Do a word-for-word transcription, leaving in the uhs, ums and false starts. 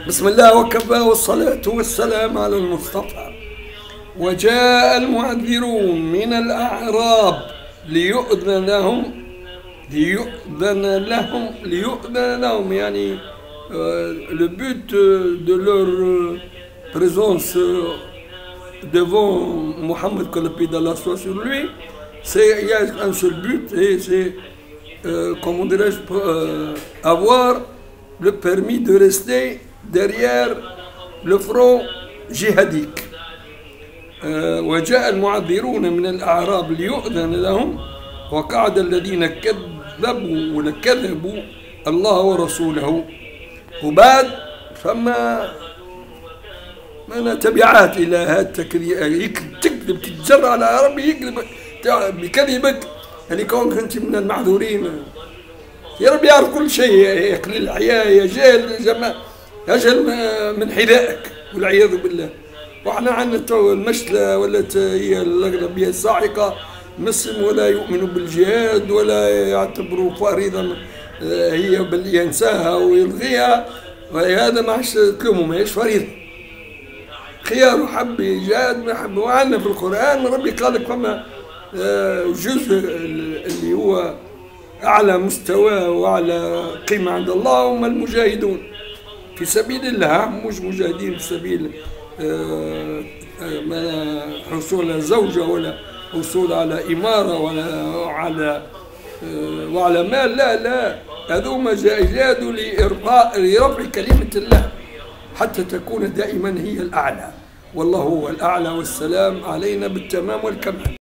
بسم الله وكفى والصلاة والسلام على المصطفى. وجاء المعذرون من الأعراب ليؤذن لهم ليؤذن لهم ليؤذن لهم يعني le but de leur présence devant Mohammed, que le paix d'Allah soit sur lui, c'est il y a un seul but, et c'est euh, comment dirais-je, euh, avoir le permis de rester derrière le front jihadique. وجاء المعذرون من الأعراب ليؤذن لهم وقعد الذين كذبوا وكذبوا الله ورسوله. وبعد فما من تبعات إلى هذا التكذيب، تكذب تتجرأ على ربي يكذب بكذبك يعني كونك أنت من المعذورين. يا رب يعرف كل شيء يا قليل الحياة يا جاهل أجل من حذائك والعياذ بالله. وإحنا عندنا تو المشتلة ولات هي الأغلبية الصاعقة، مسلم ولا يؤمن بالجهاد ولا يعتبروا فريضة هي بل ينساها ويلغيها، وهذا ما عادش تلومه ماهيش فريضة. خيار حب يجاهد ما حب. وعندنا في القرآن ربي قال لك فما جزء اللي هو أعلى مستوى وأعلى قيمة عند الله هم المجاهدون في سبيل الله، مش مجاهدين في سبيل حصول على زوجة ولا حصول على إمارة ولا على وعلى مال، لا لا، هذوما جاهدوا لرفع كلمة الله حتى تكون دائما هي الأعلى، والله هو الأعلى، والسلام علينا بالتمام والكمال.